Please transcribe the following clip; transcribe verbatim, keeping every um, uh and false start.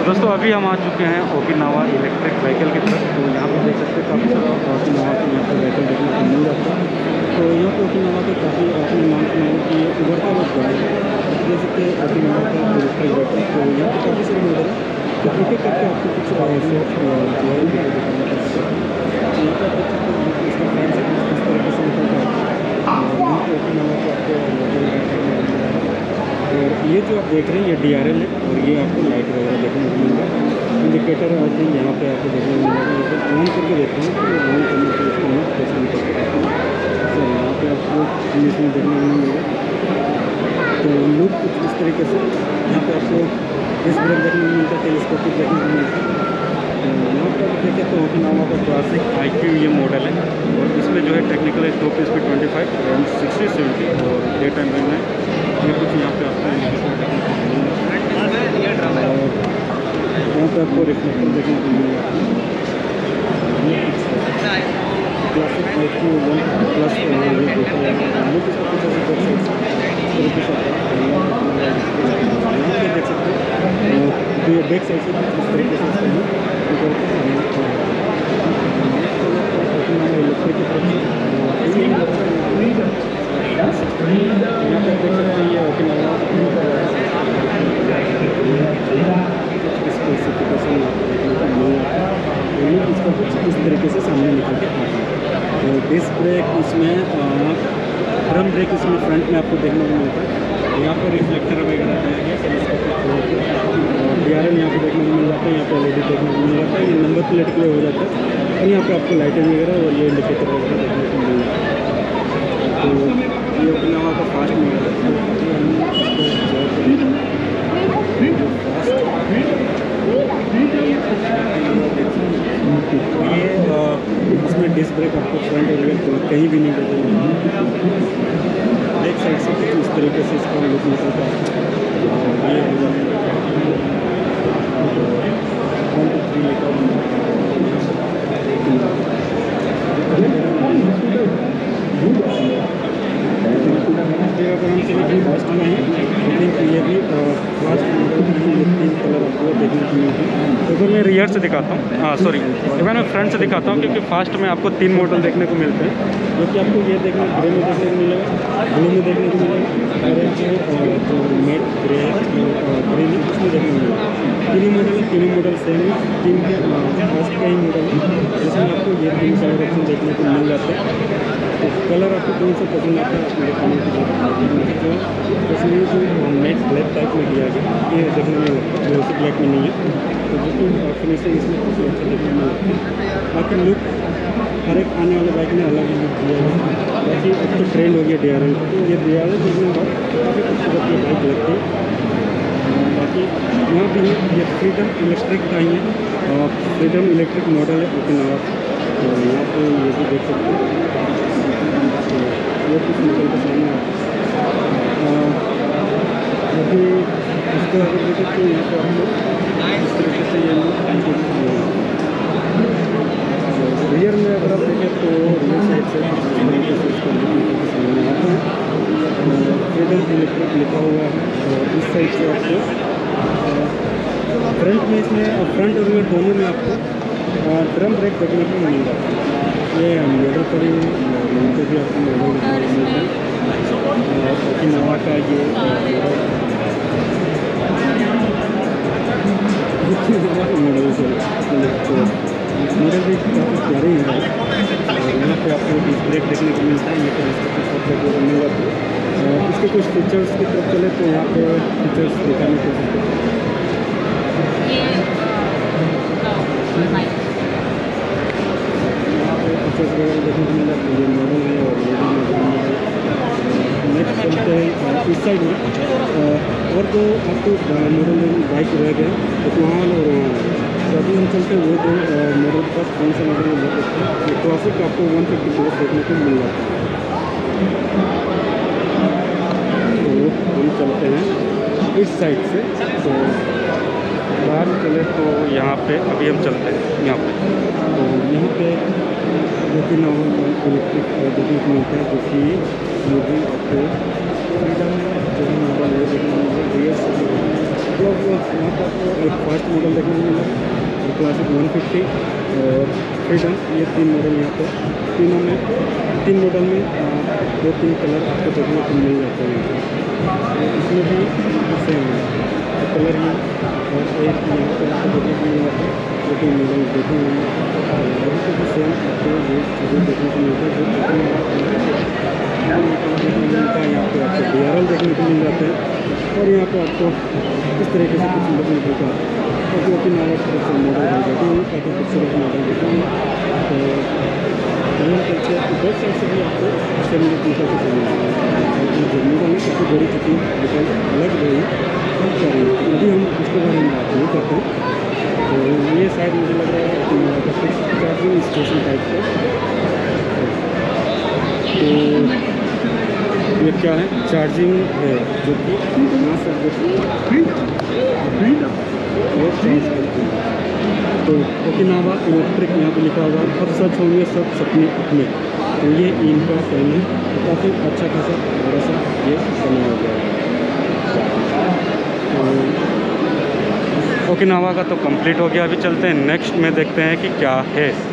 तो दोस्तों अभी हम आ चुके हैं ओकिनावा इलेक्ट्रिक व्हीकल की तरफ। तो यहाँ पे देख सकते हैं काफ़ी सारा ओकिनावा के यहाँ पर व्हीकल देखने को मिल जाता है। तो यहाँ पे ओकिनावा के काफ़ी अपने नाम सुनाओ कि ये उभरता हुआ ब्रांड है। देख सकते हैं ओकिनावा का इलेक्ट्रिक व्हीकल। तो यहाँ पे काफ़ी सारे मॉडल है। तो एक एक करके आपको कुछ जो है दिखाना पड़ता है। तो यहाँ पर देख सकते हैं इसका फैन से किस तरीके से निकलता है। यहाँ पे ओकिनावा का आपको मॉडल और ये जो आप देख रहे हैं ये डी आर एल है और ये आपको लाइट वगैरह देखने को मिलेगा। इंडिकेटर आई थिंक यहाँ पे आपको देखने को मिलेगा। तो ऑन करके देखते हैं कि ऑन करने के इसको हम कैसे निकलते हैं। सर यहाँ पे आपको इसमें देखने को मिलेगा। तो लुक कुछ इस तरीके से यहाँ पे आपको इस ब्रेक देखने को मिलता है, टेलीस्कोपिक देखने को मिलता है। यहाँ पर देखें तो ओकिनावा का क्लासिक आई क्यू ये मॉडल है और इसमें जो है टेक्निकल है टॉप स्पीड ट्वेंटी फाइव रैम सिक्सटी सेवेंटी और डे टाइम रैम है। ये कुछ यहाँ पे आपको यहाँ पे आपको रिफ्लेक्टर देखने को मिलेगा। Classic I Q one plus look इसका कुछ ऐसे देख सकते हैं। तो बैक साइड से इस तरीके से इलेक्ट्रिक की तरफ यहाँ पर देख सकते हैं ये ओकिनावा स्पेसिफिकेशन इसका कुछ इस तरीके से सामने निकल के आता है। तो डिस्क ब्रेक इसमें ड्रम ब्रेक इसमें फ्रंट में आपको देखने को मिलता है। यहाँ पर रिफ्लेक्टर वगैरह दिया गया डी आर एल यहाँ पर देखने को मिल जाता है। यहाँ पर एल ई डी देखने को मिल जाता है। ये नंबर प्लेट के लिए हो जाता है और यहाँ पर आपको लाइटें वगैरह और ये इंडिकेटर वगैरह देखने को मिल जाता है। तो ये ओकिनावा का फास्ट मॉडल है। ये इसमें डिस्क ब्रेक आपको फ्रंट और रियर कहीं भी नहीं बदलेगा। बैक साइड से कुछ इस तरीके से इसका लुक निकलता है। ये वन टू थ्री लिखा अगर हम चले फास्ट में है आई थिंक ये भी फास्ट तीन कलर आपको देखने को मिलती है। तो अगर मैं रियर से दिखाता हूँ, हाँ सॉरी अगर मैं फ्रंट से दिखाता हूँ क्योंकि फास्ट में आपको तीन मॉडल देखने को मिलते हैं जो कि आपको ये देखने ग्रे में देखने को मिलेगा, ब्लू में देखने को मिलेगा और जो मेट ग्रे ग्रीन उसमें देखने को मिलेगा। तीनों मॉडल है, तीनों मॉडल सेम है, तीन के फास्ट का ही मॉडल है जिसमें आपको ये तीन कलर ऑप्शन देखने को मिल जाते हैं। तो कलर आपको कौन सा पसंद आता है आपको दिखाने की जरूरत है। जो इसमें जो मेट ब्लैक टाइप में दिया गया ये देखने में ग्लोसी ब्लैक में नहीं है। तो जो कि फिनिशिंग इसमें काफ़ी अच्छा देखने में लगती है। बाकी लुक हर एक आने वाले बाइक में अलग ही लुक दिया है। बाकी अब तो ट्रेंड हो गया डी आर एल। तो ये डी आर एल देखने के बाद काफ़ी खूबसूरत ये बाइक लगती है। बाकी यहाँ भी ये फ्रीडम इलेक्ट्रिक का ही है और फ्रीडम इलेक्ट्रिक मॉडल है ओकिनावा। तो यहाँ पे ये भी देख सकते हैं ये कुछ निकल के सामने अभी इसको अगर देखें तो यहाँ पर आपको इस तरीके से ये रियर में अगर आप देखें तो रियर साइड से इस तरीके से इसका सामने आता है। फ्रीडम इलेक्ट्रिक लिखा हुआ है और इस साइड से आपको फ्रंट में इसमें फ्रंट और रियर दोनों में आपको ड्रम ब्रेक देखने को मिल जाता है। ये मॉडल पर ही इनको भी आपको मॉडल देखने को मिलता है ओकिनावा का ये मॉडल से मॉडल भी काफ़ी प्यारे हैं और यहाँ पे आपको डिस्क ब्रेक देखने को मिलता है। ये तो मिल जाता है और इसके कुछ फीचर्स की तरफ चले तो यहाँ पे फीचर्स दिखाने की कोशिश करते हैं। फीचर्स वगैरह देखने को मिल जाता है। ये मॉडल है और ये भी मॉडल है। नेक्स्ट चलते हैं इस साइड में और जो आपको मॉडल बाइक रह गए तो वहाँ और वहाँ तो अभी हम चलते हैं वो दो मॉडल के पास कौन सा मॉडल है वो देखते हैं। ये क्लासिक आपको वन फिफ्टी फोर देखने को मिल जाता है। तो हम चलते हैं इस साइड से। तो बाहर चले तो यहाँ पे अभी हम चलते हैं यहाँ पे तो यहाँ पे ओकिनावा का इलेक्ट्रिक देखने को मिलता है जो कि ये भी आपको फ्रीडम जो भी मॉडल है देखने को मिलता है। मतलब यहाँ पर आपको एक फास्ट मॉडल देखने को मिला, क्लासिक वन फिफ्टी और फ्रीडम, ये तीन मॉडल यहाँ पे, तीनों में तीन मॉडल में दो तीन कलर आपको देखने को मिल जाते हैं। इसमें भी सेम है कलर ही, और एक यहाँ पर आपको देखने को मिल जाता है, दो तीन मॉडल देखने को मिल जाता है। यहाँ पर भी सेम आपको ये चीज़ें देखने को मिलता है, जो देखने को मिलता है। यहाँ पर आपको डी आर एल देखने को मिल जाते हैं, और यहाँ पे आपको इस तरीके से कुछ देखने को मिलता है, और जो कि नाला तरफ से मॉडल हो जाती है, काफ़ी खूबसूरत मॉडल देते हैं। तो यहाँ पर से बैक साइड से भी आपको सेम मीटर के सामने जर्नी में काफ़ी बड़ी चुकी डिफरेंस अलग रही है। अभी हम इसके बारे में बात नहीं करते हैं। तो ये शायद मुझे लग रहा है कि फिक्स चार्जिंग स्टेशन टाइप का। तो ये क्या है, चार्जिंग है, जो कि यहाँ से वो चार्ज करती है। तो ओकिनावा इलेक्ट्रिक यहाँ पे लिखा हुआ है, अब सच होंगे सब सपने अपने। तो ये इनका पेन है, तो काफ़ी अच्छा खासा बड़ा सा ये बनाया गया है। तो ओकिनावा का तो कंप्लीट हो गया, अभी चलते हैं नेक्स्ट में, देखते हैं कि क्या है।